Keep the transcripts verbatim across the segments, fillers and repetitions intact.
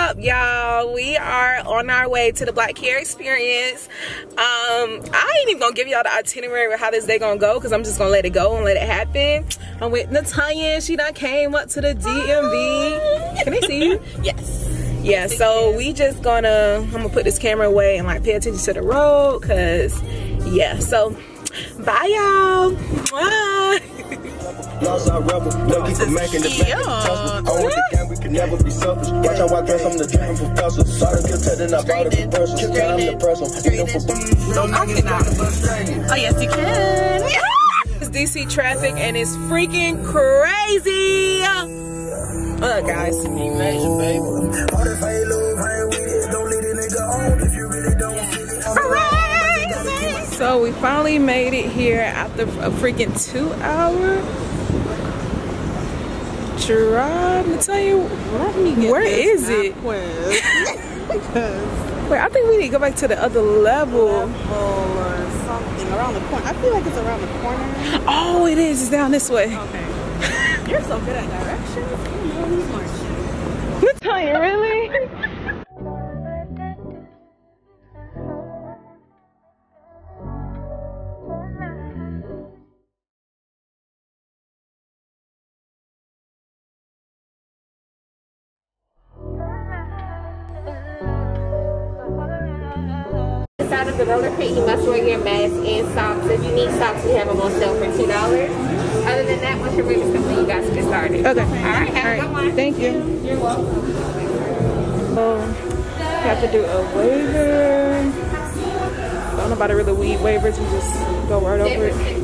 up, y'all? We are on our way to the Black Hair Experience. Um, I ain't even gonna give y'all the itinerary of how this day gonna go because I'm just gonna let it go and let it happen. I'm with Natalia. She done came up to the D M V. Can they see you? Yes. Yeah, so we just gonna, I'm gonna put this camera away and like pay attention to the road because, yeah, so bye y'all. Bye. Lost our rebel, no keep making the back I want the game, we can never be selfish. Watch how I dress, I'm the dream professor. Sorry, kill Ted and I bought a commercial. Kill Ted, I'm the press. Don't knock it out. Oh yes, you can. It's D C traffic and it's freaking crazy. Look, guys. So we finally made it here after a freaking two hour drive. Let me tell you, where is it? Wait, I think we need to go back to the other level. Or something around the corner. I feel like it's around the corner. Oh, it is. It's down this way. Okay. You're so good at directions. You know these marches. Let me tell you, really? Out of the roller pit, you must wear your mask and socks. If you need socks, we have them on sale for two dollars. Other than that, once you're ready to complete, you guys can get started. Okay. All right, have All right. a good one. Thank you. You're welcome. Um, you have to do a waiver. I don't know about a really weed waivers. You just go right over it.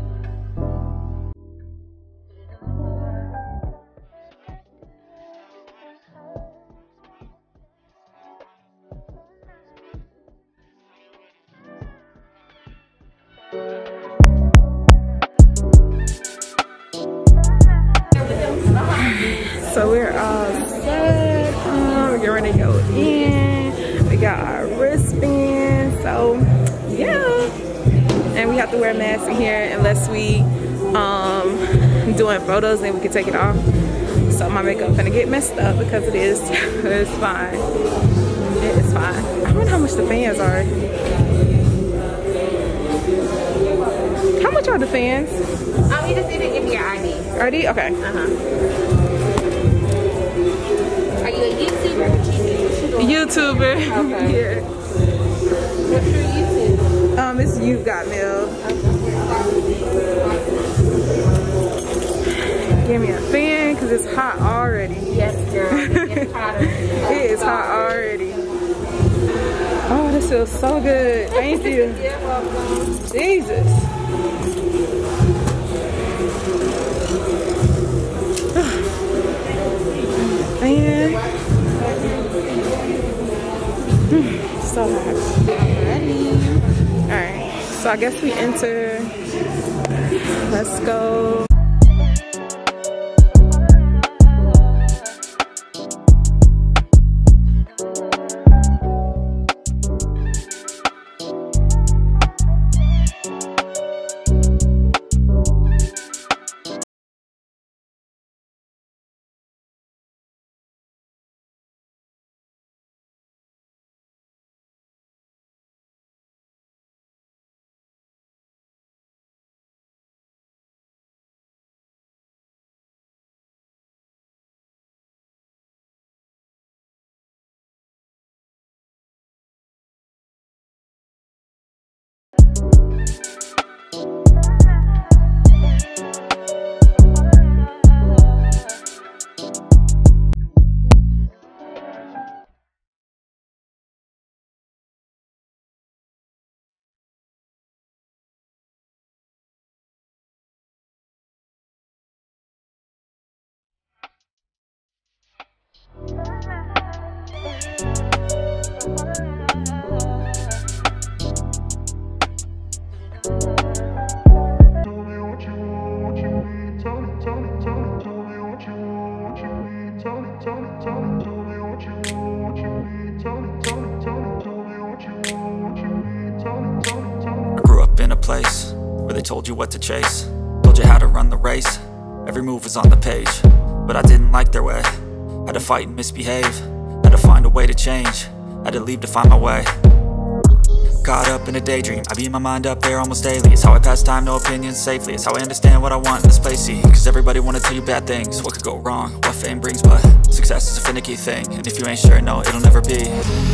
So we're all set. Um, we're ready to go in. We got our wristbands. So yeah, and we have to wear a mask in here unless we um doing photos, then we can take it off. So my makeup gonna get messed up because it is. It's fine. It is fine. I wonder how much the fans are. How much are the fans? Um, you just need to give me your I D. I D? Okay. Uh huh. Are you a YouTuber? YouTuber. Okay. Yeah. What's your YouTube? Um, it's You Got Milk. Give me a fan because it's hot already. Yes, girl. It's hotter. It is hot already. Oh, this feels so good. Thank you. You're welcome. Jesus. Man. So hot. Alright, so I guess we enter. Let's go. Told you what to chase, told you how to run the race. Every move was on the page, but I didn't like their way. Had to fight and misbehave, had to find a way to change. Had to leave to find my way. Caught up in a daydream, I beat my mind up there almost daily. It's how I pass time, no opinions safely. It's how I understand what I want in this place, see. Cause everybody wanna tell you bad things, what could go wrong, what fame brings. But success is a finicky thing, and if you ain't sure, no, it'll never be.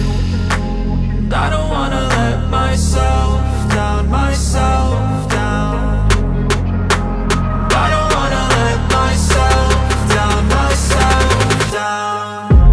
I don't wanna let myself down, myself down. I don't wanna let myself down, myself down.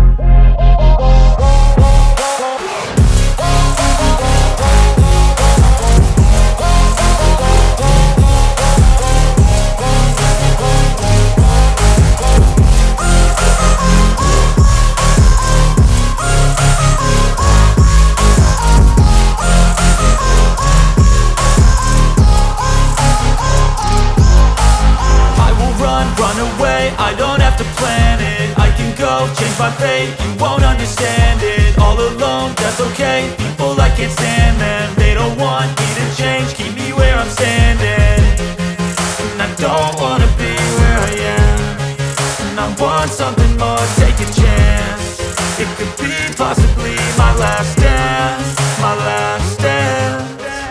I don't have to plan it, I can go change my fate. You won't understand it, all alone, that's okay. People I can't stand them, they don't want me to change. Keep me where I'm standing, and I don't wanna be where I am. And I want something more, take a chance. It could be possibly my last dance, my last dance.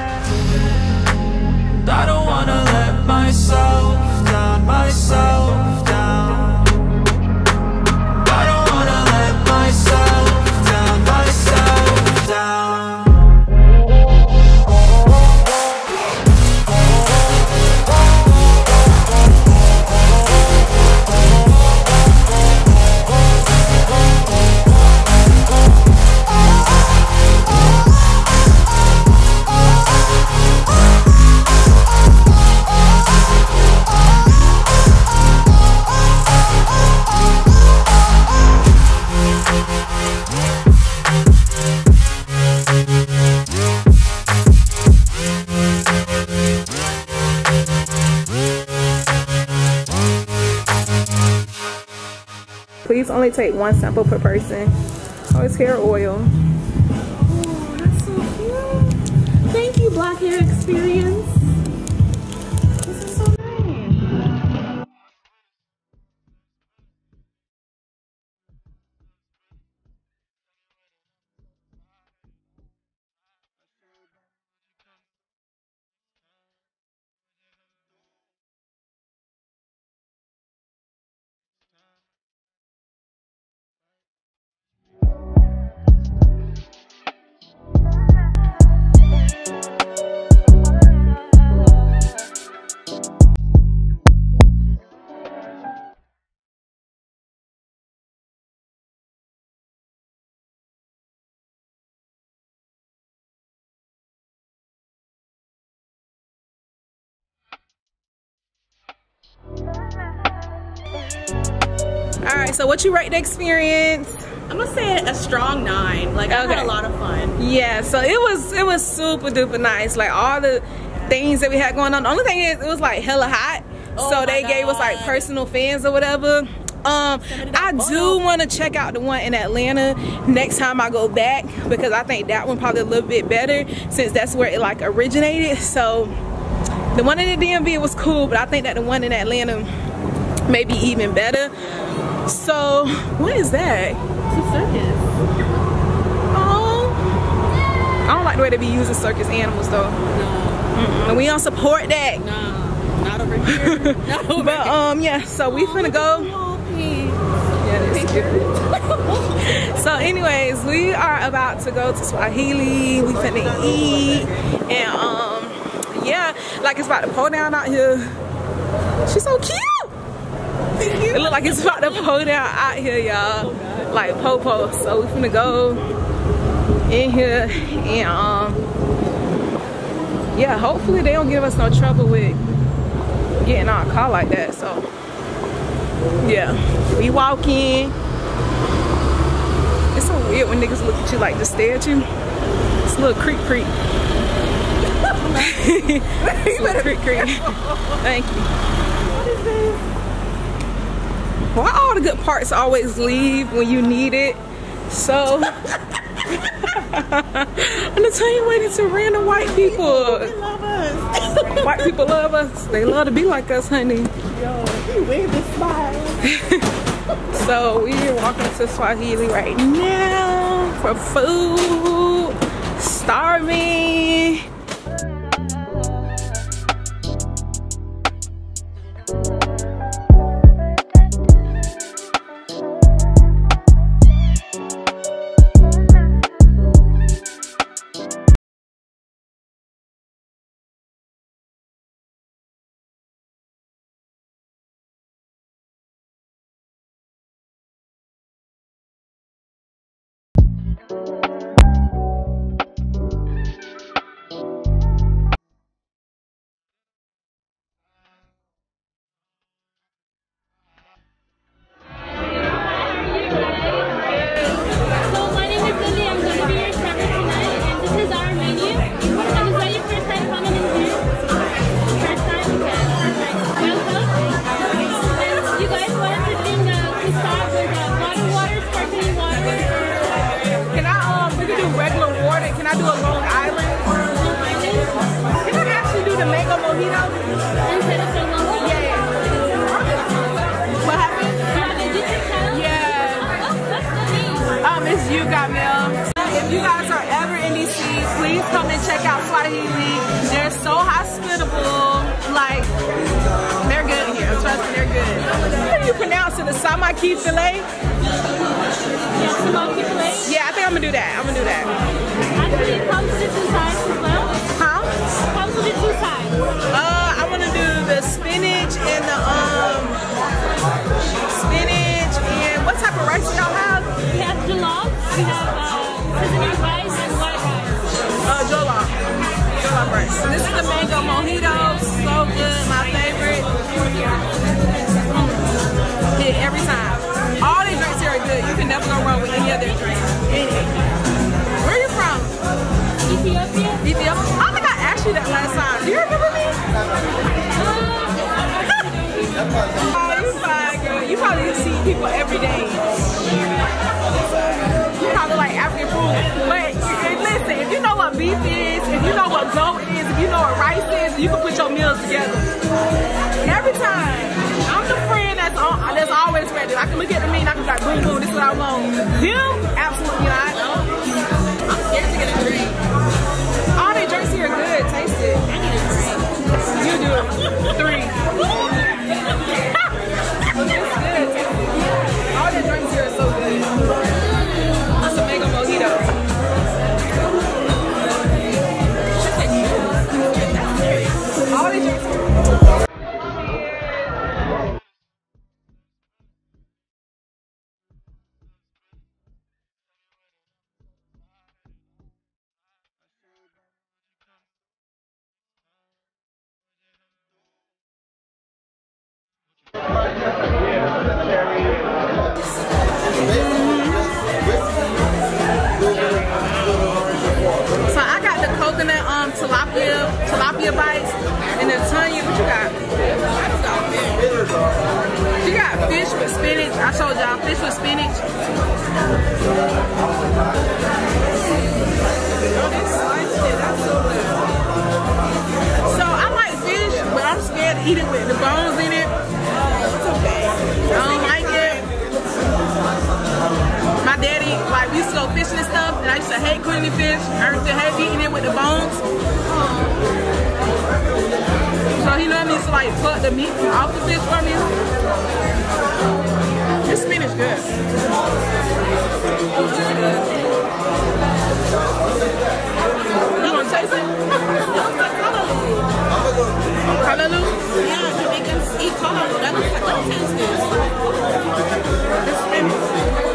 I don't wanna let myself down, myself down. Please only take one sample per person. Oh, it's hair oil. Oh, that's so cute. Thank you, Black Hair Experience. This is so nice. All right, so what you rate the experience? I'm gonna say a strong nine. Like, I Okay. had a lot of fun. Yeah, so it was it was super duper nice. Like all the things that we had going on. The only thing is it was like hella hot. Oh so my they gave us like God. personal fans or whatever. Um, I do want to check out the one in Atlanta next time I go back, because I think that one probably a little bit better since that's where it like originated. So the one in the D M V was cool, but I think that the one in Atlanta may be even better. So what is that? It's a circus. Oh, I don't like the way they be using circus animals though. No. Mm-mm, we don't support that. No. Not over here. Not over But um, yeah. So we finna go. Yeah, that's cute. So anyways, we are about to go to Swahili. We finna eat, and um, yeah, like it's about to pour down out here. She's so cute. It look like it's about to pour down out here, y'all. Like po-po. So we finna go in here and um, yeah, hopefully they don't give us no trouble with getting our car like that. So yeah, we walk in. It's so weird when niggas look at you like just stare at you. It's a little creep creep. It's a little creep creep. Thank you. What is this? Why all the good parts always leave when you need it? So I'm gonna tell you what, it's a random white people. They love us. White people love us. They love to be like us, honey. Yo, you wear this smile. So we're walking to Swahili right now for food. Starving. If you guys are ever in D C, please come and check out Swahili. They're so hospitable. Like, they're good here. Trust me, they're good. How do you pronounce it? The samaki filet? Yeah, samaki filet. Yeah, I think I'm gonna do that. I'm gonna do that. Actually, it comes with two sides as well. Huh? It comes with two sides. Uh, I wanna do the spinach and the um spinach and what type of rice do y'all have? We have jollof. We have uh, seasoned rice and white rice. Uh, jollof. Jollof rice. This is the mango mojito. So good. My favorite. Mm. Hit every time. All these drinks here are good. You can never go wrong with any of their drinks. Any. Where are you from? Ethiopia. Ethiopia? I think I asked you that last time. Do you remember me? Oh, you fine, girl. You probably see people every day. You probably like African food. But listen, if you know what beef is, if you know what goat is, if you know what rice is, you can put your meals together. Every time. I'm the friend that's on, that's always ready. I can look at the menu and I can be like, boom, boom, this is what I want. Him? Absolutely not. I'm scared to get a drink. All their drinks here are good. Taste it. I need a drink. You do it. Three. It's good. All their drinks here are so good. That's a mango mojito. All these drinks here. So I got the coconut um tilapia tilapia bites and the Tanya. What you got? You got fish with spinach. I showed y'all fish with spinach. Oh, they sliced it. That's so good. So I like fish, but I'm scared to eat it with the bones in it. It's okay. I don't like it. My daddy, like, we used to go fishing and stuff, and I used to hate cleaning fish. I used to hate eating it with the bones. So he normally used to, like, pluck the meat off the fish for me. This spinach good. You want to taste it? Hallelujah? Yeah, Jamaicans eat callaloo. That looks like that tastes good. This spinach.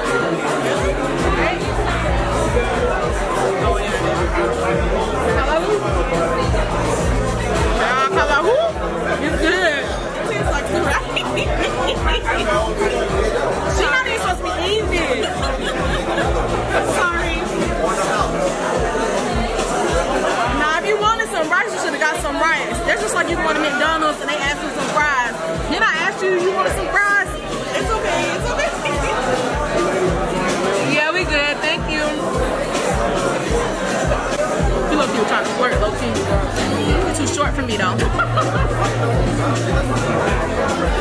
It's good. It tastes like the right. She's not even supposed to be eating this. Sorry. Now, if you wanted some rice, you should have got some rice. That's just like you go to McDonald's and they ask you some fries. Then I asked you, you wanted some fries? It's okay. It's okay. Yeah, we good. Thank you. You look, you were trying to flirt, low key. You're too short for me, though.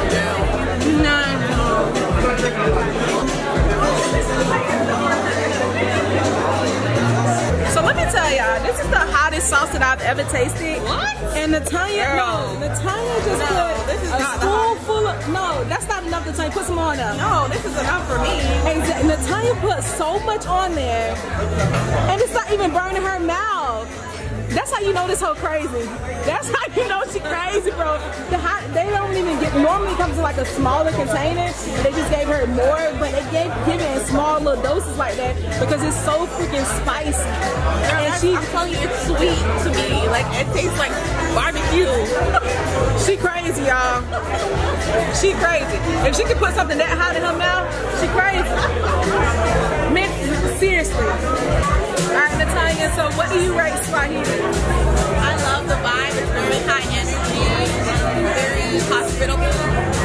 let me tell y'all, this is the hottest sauce that I've ever tasted. What? And Natanya, no, Natanya just no, put this is a not the spoonful of, no, that's not enough, Natanya, put some on there. No, this is enough for me. And Natanya put so much on there, and it's not even burning her mouth. That's how you know this whole crazy. That's how you know she crazy, bro. The hot, they don't even get, normally it comes in like a smaller container. They just gave her more, but they gave give it in small little doses like that because it's so freaking spicy. Girl, and she, I'm telling you, it's sweet to me. Like, it tastes like barbecue. She crazy, y'all. She crazy. If she could put something that hot in her mouth, she crazy. Man, seriously. Alright, Natanya, so what do you rate Swahili? I love the vibe. It's very high energy, very hospitable.